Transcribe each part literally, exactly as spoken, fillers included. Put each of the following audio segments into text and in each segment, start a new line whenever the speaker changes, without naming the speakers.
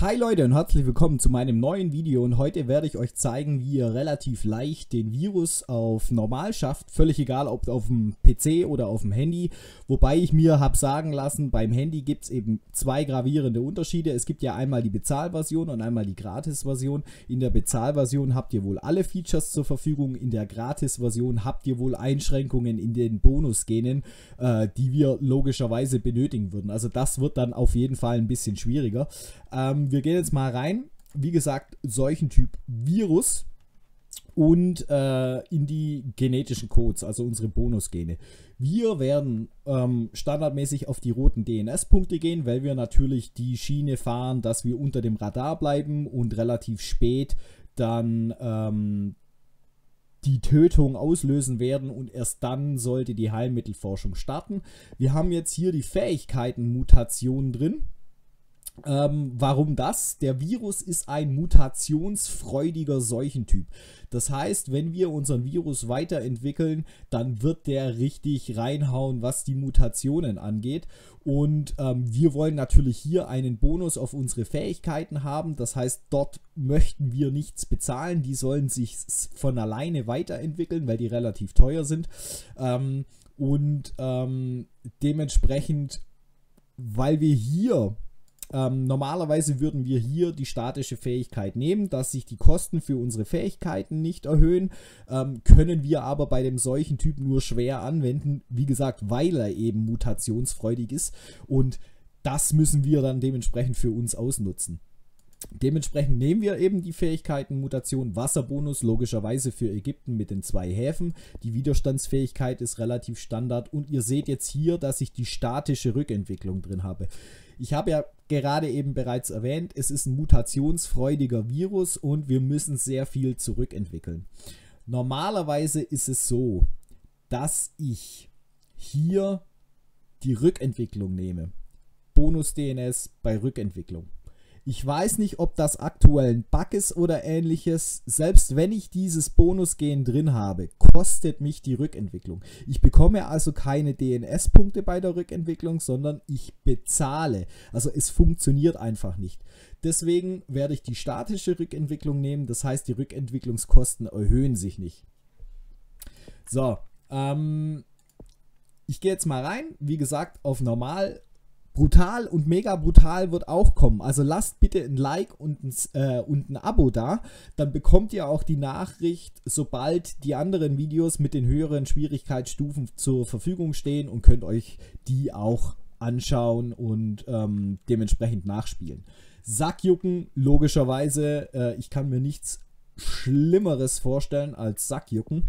Hi Leute und herzlich willkommen zu meinem neuen Video, und heute werde ich euch zeigen, wie ihr relativ leicht den Virus auf normal schafft, völlig egal ob auf dem P C oder auf dem Handy, wobei ich mir habe sagen lassen, beim Handy gibt es eben zwei gravierende Unterschiede. Es gibt ja einmal die Bezahlversion und einmal die Gratis-Version. In der Bezahlversion habt ihr wohl alle Features zur Verfügung, in der Gratis-Version habt ihr wohl Einschränkungen in den Bonusgenen, äh, die wir logischerweise benötigen würden. Also das wird dann auf jeden Fall ein bisschen schwieriger. Ähm, wir gehen jetzt mal rein, wie gesagt, solchen Typ Virus und äh, in die genetischen Codes, also unsere Bonusgene. Wir werden ähm, standardmäßig auf die roten D N S-Punkte gehen, weil wir natürlich die Schiene fahren, dass wir unter dem Radar bleiben und relativ spät dann ähm, die Tötung auslösen werden, und erst dann sollte die Heilmittelforschung starten. Wir haben jetzt hier die Fähigkeiten-Mutationen drin. Ähm, warum das? Der Virus ist ein mutationsfreudiger Seuchentyp. Das heißt, wenn wir unseren Virus weiterentwickeln, dann wird der richtig reinhauen, was die Mutationen angeht. Und ähm, wir wollen natürlich hier einen Bonus auf unsere Fähigkeiten haben. Das heißt, dort möchten wir nichts bezahlen. Die sollen sich von alleine weiterentwickeln, weil die relativ teuer sind. Ähm, und ähm, dementsprechend, weil wir hier Ähm, normalerweise würden wir hier die statische Fähigkeit nehmen, dass sich die Kosten für unsere Fähigkeiten nicht erhöhen, ähm, können wir aber bei dem solchen Typ nur schwer anwenden, wie gesagt, weil er eben mutationsfreudig ist, und das müssen wir dann dementsprechend für uns ausnutzen. Dementsprechend nehmen wir eben die Fähigkeiten-Mutation Wasserbonus, logischerweise für Ägypten mit den zwei Häfen. Die Widerstandsfähigkeit ist relativ Standard, und ihr seht jetzt hier, dass ich die statische Rückentwicklung drin habe. Ich habe ja gerade eben bereits erwähnt, es ist ein mutationsfreudiger Virus und wir müssen sehr viel zurückentwickeln. Normalerweise ist es so, dass ich hier die Rückentwicklung nehme. Bonus-D N S bei Rückentwicklung. Ich weiß nicht, ob das aktuell ein Bug ist oder ähnliches. Selbst wenn ich dieses Bonusgen drin habe, kostet mich die Rückentwicklung. Ich bekomme also keine D N S-Punkte bei der Rückentwicklung, sondern ich bezahle. Also es funktioniert einfach nicht. Deswegen werde ich die statische Rückentwicklung nehmen. Das heißt, die Rückentwicklungskosten erhöhen sich nicht. So, ähm, ich gehe jetzt mal rein. Wie gesagt, auf normal. Brutal und mega brutal wird auch kommen. Also lasst bitte ein Like und ein, äh, und ein Abo da. Dann bekommt ihr auch die Nachricht, sobald die anderen Videos mit den höheren Schwierigkeitsstufen zur Verfügung stehen, und könnt euch die auch anschauen und ähm, dementsprechend nachspielen. Sackjucken, logischerweise. Äh, ich kann mir nichts Schlimmeres vorstellen als Sackjucken.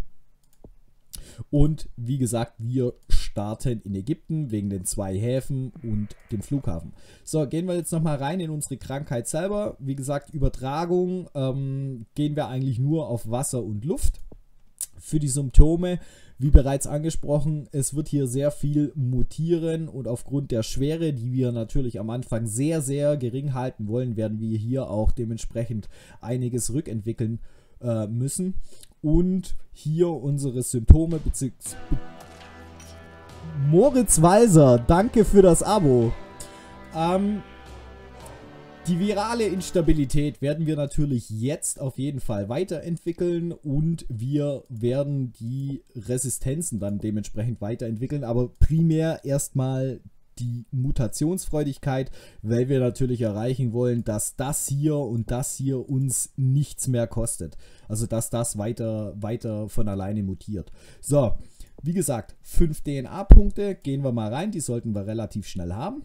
Und wie gesagt, wir starten in Ägypten wegen den zwei Häfen und dem Flughafen. So, gehen wir jetzt nochmal rein in unsere Krankheit selber. Wie gesagt, Übertragung ähm, gehen wir eigentlich nur auf Wasser und Luft. Für die Symptome, wie bereits angesprochen, es wird hier sehr viel mutieren, und aufgrund der Schwere, die wir natürlich am Anfang sehr, sehr gering halten wollen, werden wir hier auch dementsprechend einiges rückentwickeln äh, müssen. Und hier unsere Symptome bezüglich Moritz Walser, danke für das Abo. Ähm, die virale Instabilität werden wir natürlich jetzt auf jeden Fall weiterentwickeln, und wir werden die Resistenzen dann dementsprechend weiterentwickeln, aber primär erstmal die Mutationsfreudigkeit, weil wir natürlich erreichen wollen, dass das hier und das hier uns nichts mehr kostet. Also dass das weiter, weiter von alleine mutiert. So, wie gesagt, fünf D N A-Punkte, gehen wir mal rein, die sollten wir relativ schnell haben.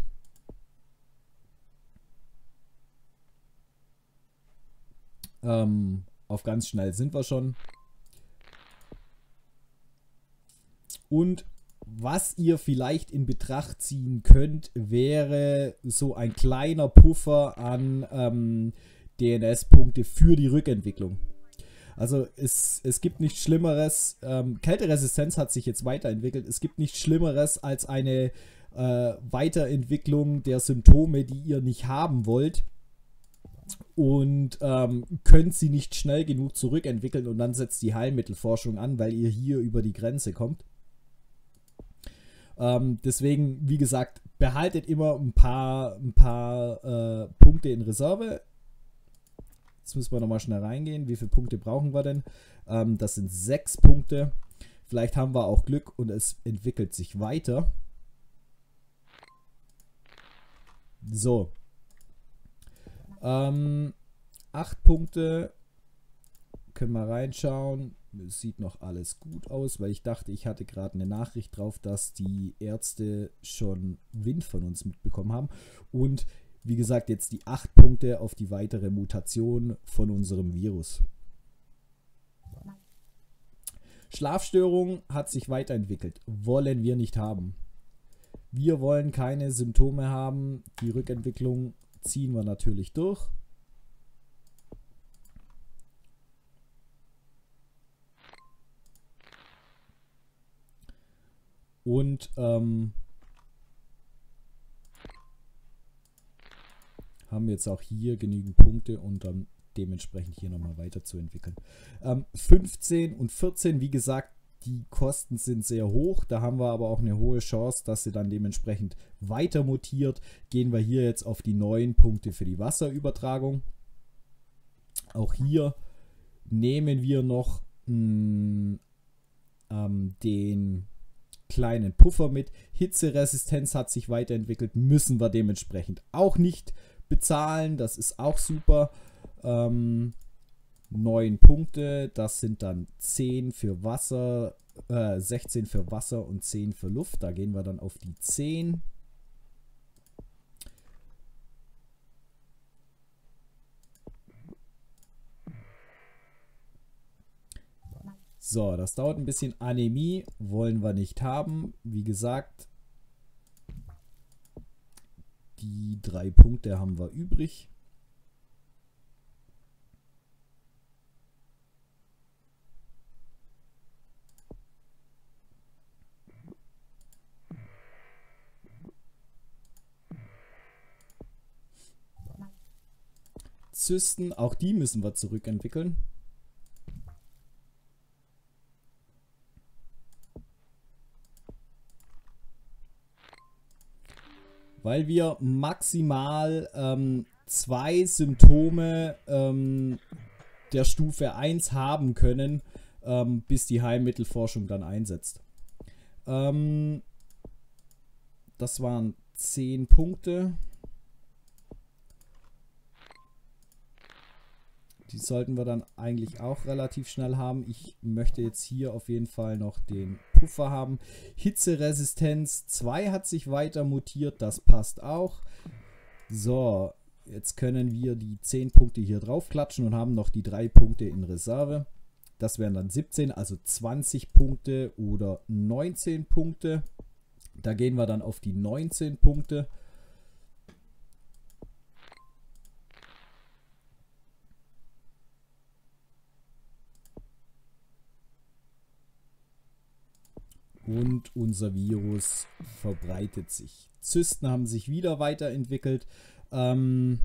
Ähm, auf ganz schnell sind wir schon. Und was ihr vielleicht in Betracht ziehen könnt, wäre so ein kleiner Puffer an ähm, D N S-Punkte für die Rückentwicklung. Also es, es gibt nichts Schlimmeres, ähm, Kälteresistenz hat sich jetzt weiterentwickelt, es gibt nichts Schlimmeres als eine äh, Weiterentwicklung der Symptome, die ihr nicht haben wollt, und ähm, könnt sie nicht schnell genug zurückentwickeln, und dann setzt die Heilmittelforschung an, weil ihr hier über die Grenze kommt. Ähm, deswegen, wie gesagt, behaltet immer ein paar, ein paar äh, Punkte Punkte in Reserve. Jetzt müssen wir nochmal schnell reingehen. Wie viele Punkte brauchen wir denn? Ähm, das sind sechs Punkte. Vielleicht haben wir auch Glück und es entwickelt sich weiter. So. Ähm, acht Punkte. Können wir reinschauen. Es sieht noch alles gut aus, weil ich dachte, ich hatte gerade eine Nachricht drauf, dass die Ärzte schon Wind von uns mitbekommen haben. Und wie gesagt, jetzt die acht Punkte auf die weitere Mutation von unserem Virus. Schlafstörung hat sich weiterentwickelt. Wollen wir nicht haben. Wir wollen keine Symptome haben. Die Rückentwicklung ziehen wir natürlich durch. Und ähm, haben jetzt auch hier genügend Punkte, und dann dementsprechend hier nochmal weiterzuentwickeln. Ähm, fünfzehn und vierzehn, wie gesagt, die Kosten sind sehr hoch. Da haben wir aber auch eine hohe Chance, dass sie dann dementsprechend weiter mutiert. Gehen wir hier jetzt auf die neun Punkte für die Wasserübertragung. Auch hier nehmen wir noch mh, ähm, den kleinen Puffer mit. Hitzeresistenz hat sich weiterentwickelt, müssen wir dementsprechend auch nicht bezahlen. Das ist auch super. Ähm, neun Punkte, das sind dann zehn für Wasser, äh, sechzehn für Wasser und zehn für Luft. Da gehen wir dann auf die zehn. So, das dauert ein bisschen. Anämie wollen wir nicht haben. Wie gesagt, die drei Punkte haben wir übrig. Zysten, auch die müssen wir zurückentwickeln. Weil wir maximal ähm, zwei Symptome ähm, der Stufe eins haben können, ähm, bis die Heilmittelforschung dann einsetzt. Ähm, das waren zehn Punkte. Die sollten wir dann eigentlich auch relativ schnell haben. Ich möchte jetzt hier auf jeden Fall noch den Puffer haben. Hitzeresistenz zwei hat sich weiter mutiert. Das passt auch. So, jetzt können wir die zehn Punkte hier drauf klatschen und haben noch die drei Punkte in Reserve. Das wären dann siebzehn, also zwanzig Punkte oder neunzehn Punkte. Da gehen wir dann auf die neunzehn Punkte. Und unser Virus verbreitet sich. Zysten haben sich wieder weiterentwickelt. Ähm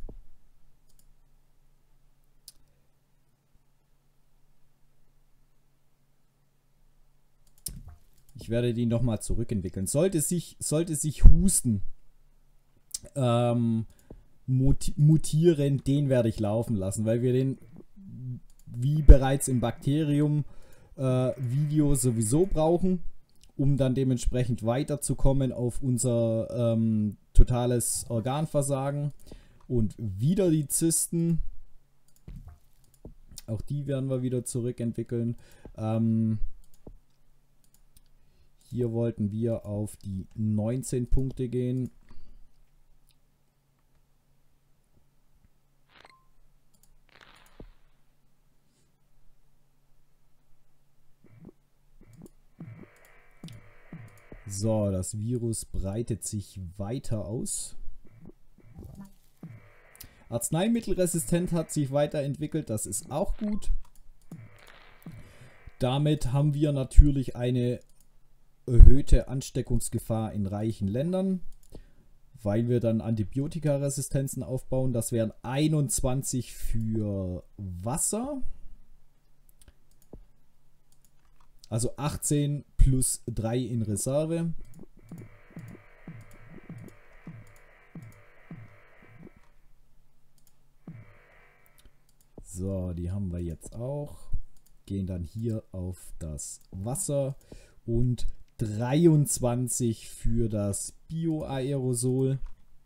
ich werde die nochmal zurückentwickeln. Sollte sich, sollte sich Husten ähm, mutieren, den werde ich laufen lassen, weil wir den, wie bereits im Bakterium-Video, äh, sowieso brauchen, um dann dementsprechend weiterzukommen auf unser ähm, totales Organversagen. Und wieder die Zysten. Auch die werden wir wieder zurückentwickeln. Ähm, hier wollten wir auf die neunzehn Punkte gehen. So, das Virus breitet sich weiter aus. Arzneimittelresistent hat sich weiterentwickelt, das ist auch gut. Damit haben wir natürlich eine erhöhte Ansteckungsgefahr in reichen Ländern, weil wir dann Antibiotikaresistenzen aufbauen. Das wären einundzwanzig für Wasser. Also achtzehn plus drei in Reserve. So, die haben wir jetzt auch. Gehen dann hier auf das Wasser und dreiundzwanzig für das Bio-Aerosol.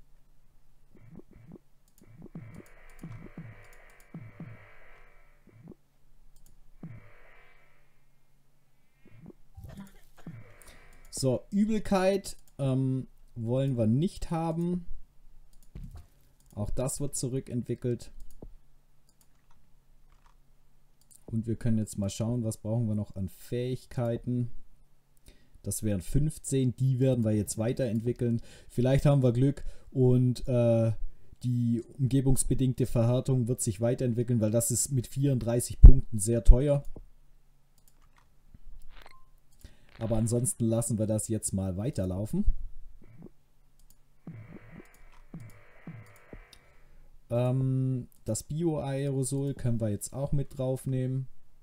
So, Übelkeit ähm, wollen wir nicht haben. Auch das wird zurückentwickelt. Und wir können jetzt mal schauen, was brauchen wir noch an Fähigkeiten. Das wären fünfzehn, die werden wir jetzt weiterentwickeln. Vielleicht haben wir Glück und äh, die umgebungsbedingte Verhärtung wird sich weiterentwickeln, weil das ist mit vierunddreißig Punkten sehr teuer. Aber ansonsten lassen wir das jetzt mal weiterlaufen. Ähm, das Bio-Aerosol können wir jetzt auch mit draufnehmen.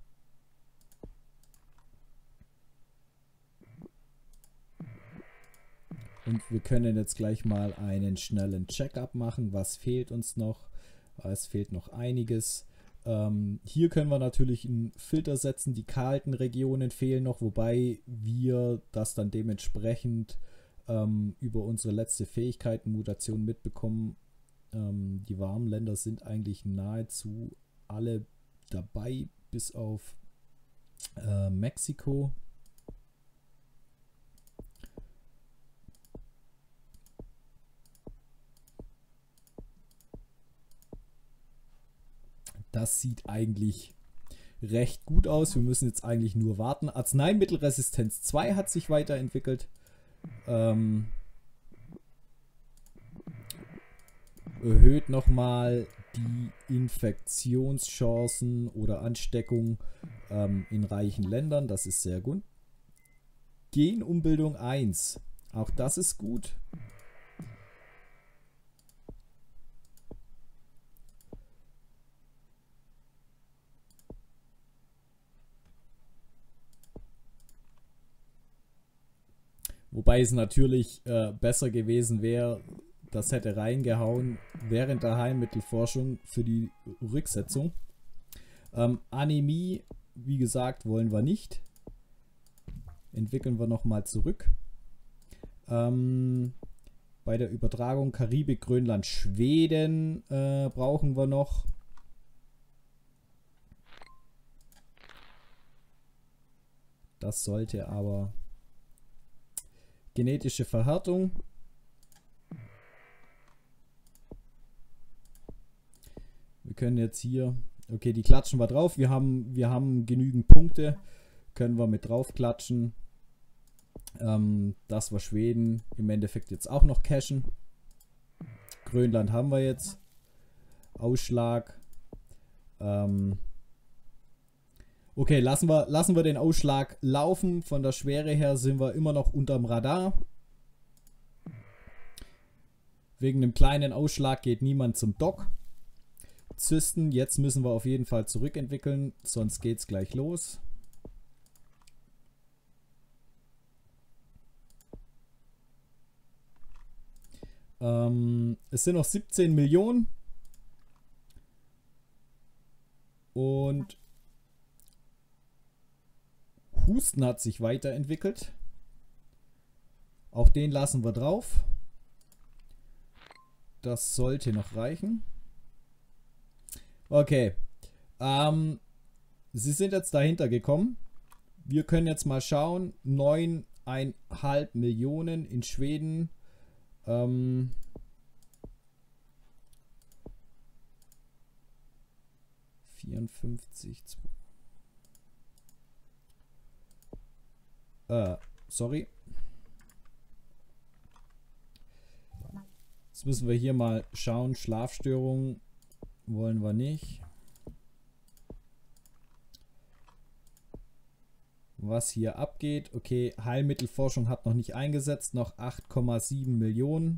Und wir können jetzt gleich mal einen schnellen Check-up machen. Was fehlt uns noch? Es fehlt noch einiges. Ähm, hier können wir natürlich einen Filter setzen. Die kalten Regionen fehlen noch, wobei wir das dann dementsprechend ähm, über unsere letzte Fähigkeitenmutation mitbekommen. Ähm, die warmen Länder sind eigentlich nahezu alle dabei, bis auf äh, Mexiko. Das sieht eigentlich recht gut aus. Wir müssen jetzt eigentlich nur warten. Arzneimittelresistenz zwei hat sich weiterentwickelt. Ähm, erhöht nochmal die Infektionschancen oder Ansteckung ähm, in reichen Ländern. Das ist sehr gut. Genumbildung eins. Auch das ist gut. Wobei es natürlich äh, besser gewesen wäre, das hätte reingehauen während der Heilmittelforschung für die Rücksetzung. Ähm, Anämie, wie gesagt, wollen wir nicht. Entwickeln wir nochmal zurück. Ähm, bei der Übertragung Karibik, Grönland, Schweden äh, brauchen wir noch. Das sollte aber... Genetische Verhärtung. Wir können jetzt hier, okay, die klatschen wir drauf. Wir haben, wir haben genügend Punkte, können wir mit drauf klatschen. Ähm, das war Schweden. Im Endeffekt jetzt auch noch cashen. Grönland haben wir jetzt. Ausschlag. Ähm, Okay, lassen wir, lassen wir den Ausschlag laufen. Von der Schwere her sind wir immer noch unterm Radar. Wegen einem kleinen Ausschlag geht niemand zum Dock. Zysten, jetzt müssen wir auf jeden Fall zurückentwickeln, sonst geht es gleich los. Ähm, es sind noch siebzehn Millionen. Und Husten hat sich weiterentwickelt. Auch den lassen wir drauf. Das sollte noch reichen. Okay. Ähm, sie sind jetzt dahinter gekommen. Wir können jetzt mal schauen. neun Komma fünf Millionen in Schweden. Ähm, vierundfünfzig. Äh, sorry. Jetzt müssen wir hier mal schauen. Schlafstörungen wollen wir nicht. Was hier abgeht. Okay, Heilmittelforschung hat noch nicht eingesetzt. Noch acht Komma sieben Millionen.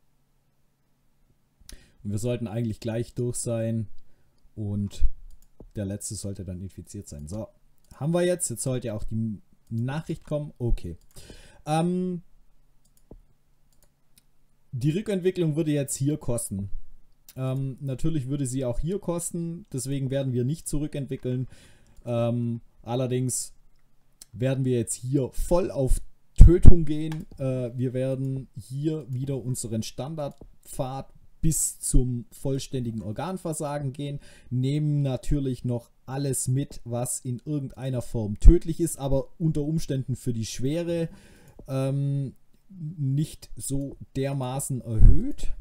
Und wir sollten eigentlich gleich durch sein. Und der letzte sollte dann infiziert sein. So, haben wir jetzt. Jetzt sollte auch die Nachricht kommen. Okay. Ähm, die Rückentwicklung würde jetzt hier kosten. Ähm, natürlich würde sie auch hier kosten, deswegen werden wir nicht zurückentwickeln. Ähm, allerdings werden wir jetzt hier voll auf Tötung gehen. Äh, wir werden hier wieder unseren Standardpfad bis zum vollständigen Organversagen gehen, nehmen natürlich noch alles mit, was in irgendeiner Form tödlich ist, aber unter Umständen für die Schwere ähm, nicht so dermaßen erhöht.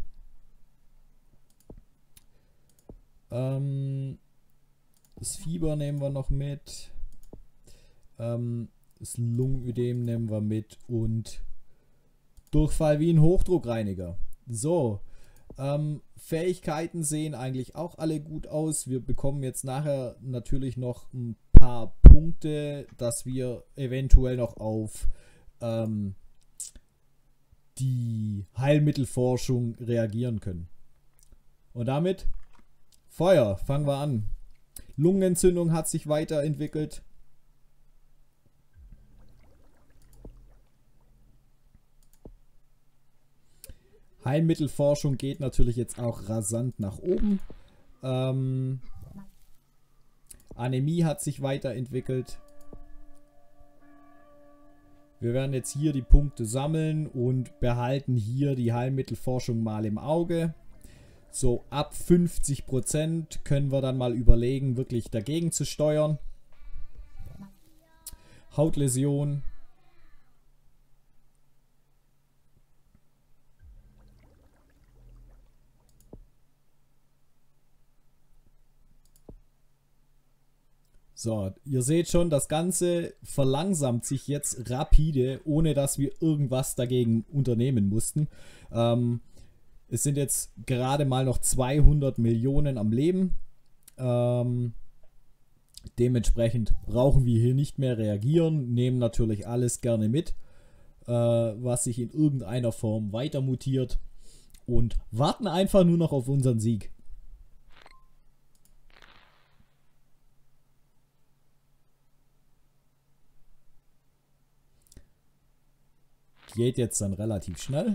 Ähm, das Fieber nehmen wir noch mit. Ähm, das Lungenödem nehmen wir mit und Durchfall wie ein Hochdruckreiniger. So, ähm, Fähigkeiten sehen eigentlich auch alle gut aus. Wir bekommen jetzt nachher natürlich noch ein paar Punkte, dass wir eventuell noch auf ähm, die Heilmittelforschung reagieren können. Und damit Feuer, fangen wir an. Lungenentzündung hat sich weiterentwickelt. Heilmittelforschung geht natürlich jetzt auch rasant nach oben. Ähm, Anämie hat sich weiterentwickelt. Wir werden jetzt hier die Punkte sammeln und behalten hier die Heilmittelforschung mal im Auge. So ab fünfzig Prozent können wir dann mal überlegen, wirklich dagegen zu steuern. Hautläsion. So, ihr seht schon, das Ganze verlangsamt sich jetzt rapide, ohne dass wir irgendwas dagegen unternehmen mussten. Ähm, es sind jetzt gerade mal noch zweihundert Millionen am Leben. Ähm, dementsprechend brauchen wir hier nicht mehr reagieren, nehmen natürlich alles gerne mit, äh, was sich in irgendeiner Form weiter mutiert und warten einfach nur noch auf unseren Sieg. Geht jetzt dann relativ schnell.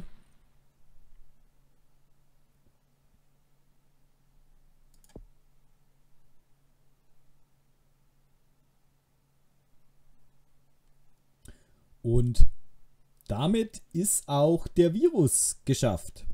Und damit ist auch der Virus geschafft.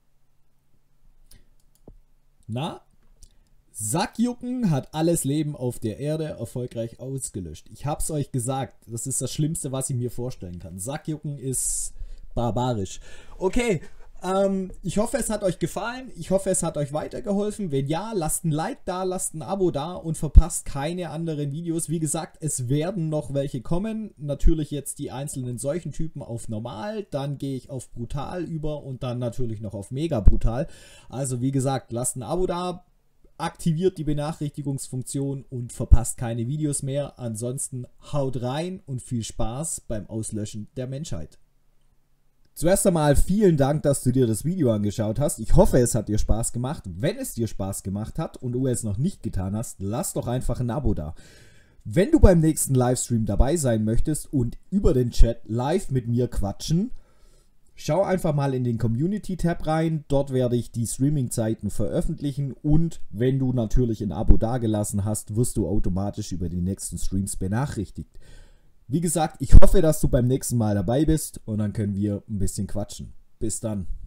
Na, Sackjucken hat alles Leben auf der Erde erfolgreich ausgelöscht. Ich hab's euch gesagt, das ist das Schlimmste, was ich mir vorstellen kann. Sackjucken ist barbarisch. Okay, ähm, ich hoffe, es hat euch gefallen. Ich hoffe, es hat euch weitergeholfen. Wenn ja, lasst ein Like da, lasst ein Abo da und verpasst keine anderen Videos. Wie gesagt, es werden noch welche kommen. Natürlich jetzt die einzelnen Seuchentypen auf Normal. Dann gehe ich auf Brutal über und dann natürlich noch auf Mega Brutal. Also wie gesagt, lasst ein Abo da. Aktiviert die Benachrichtigungsfunktion und verpasst keine Videos mehr. Ansonsten haut rein und viel Spaß beim Auslöschen der Menschheit. Zuerst einmal vielen Dank, dass du dir das Video angeschaut hast. Ich hoffe, es hat dir Spaß gemacht. Wenn es dir Spaß gemacht hat und du es noch nicht getan hast, lass doch einfach ein Abo da. Wenn du beim nächsten Livestream dabei sein möchtest und über den Chat live mit mir quatschen, schau einfach mal in den Community-Tab rein, dort werde ich die Streaming-Zeiten veröffentlichen und wenn du natürlich ein Abo dagelassen hast, wirst du automatisch über die nächsten Streams benachrichtigt. Wie gesagt, ich hoffe, dass du beim nächsten Mal dabei bist und dann können wir ein bisschen quatschen. Bis dann.